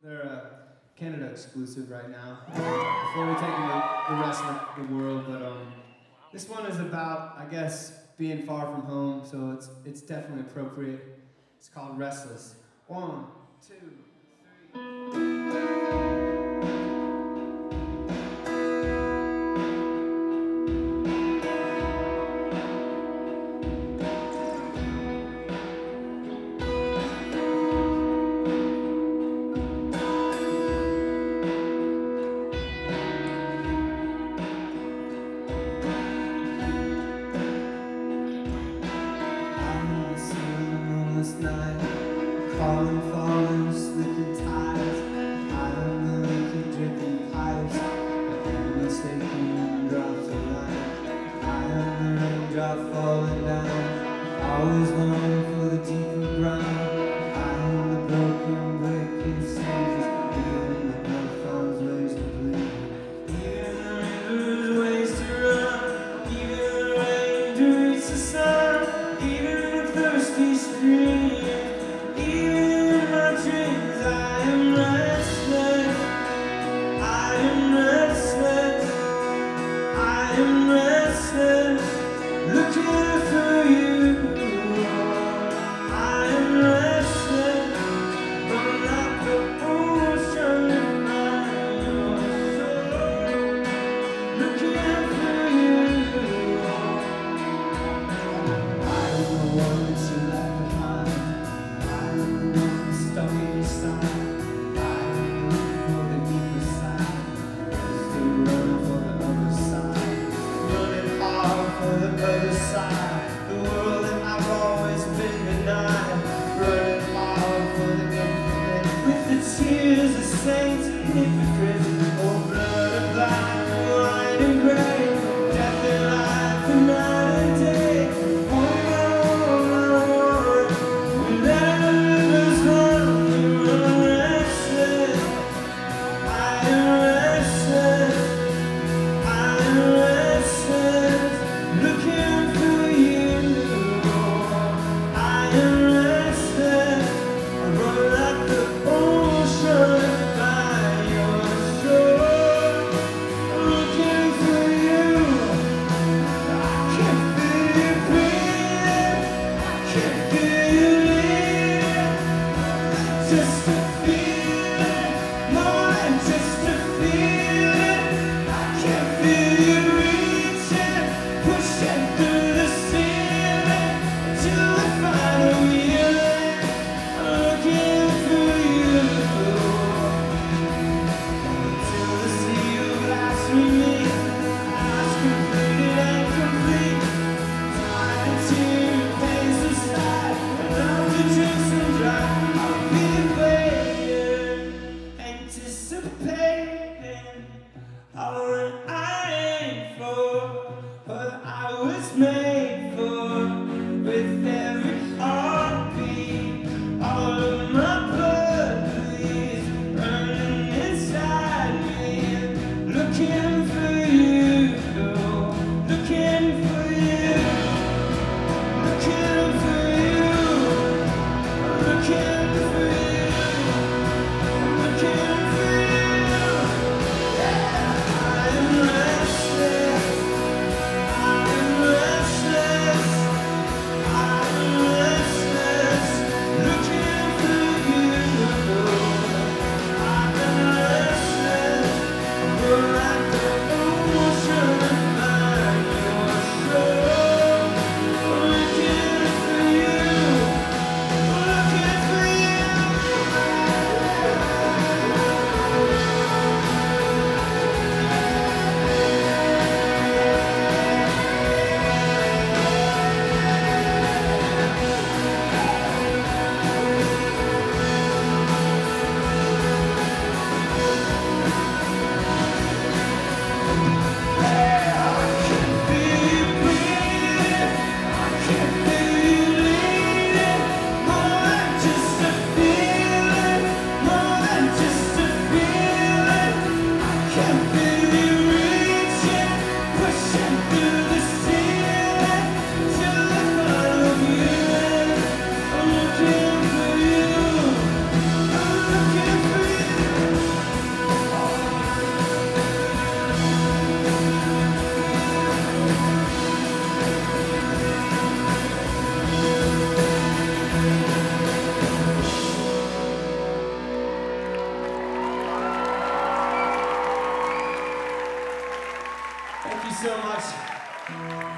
They're Canada exclusive right now. Before we take them to the rest of the world, but this one is about, I guess, being far from home, so it's definitely appropriate. It's called Restless. 1, 2, 3. Calling, falling, slipping ties. I'm the leaky, dripping pipes. I am mistaken drops of light. I am the raindrop falling down. Always longing for the deeper ground. I am the broken breaking seasons. Even the blood finds ways to bleed. Even the river's ways to run. Even the rain to reach the sun. Even the thirsty stream. I'm restless, looking for you. I'm restless, but like the ocean in my soul, looking for you. I'm the one that you left behind. I'm the one stuck in your side. I'm looking for the deeper side. Still running for the other side. For the other side, the world that I've always been denied, running hard for the infinite, with the tears of saints and hypocrites, oh blood of black, white and gray, death and life and night and day, we let the rivers run, we run restless, I am restless, I am restless. Looking for you, I am restless. I run like the ocean by your shore. so much.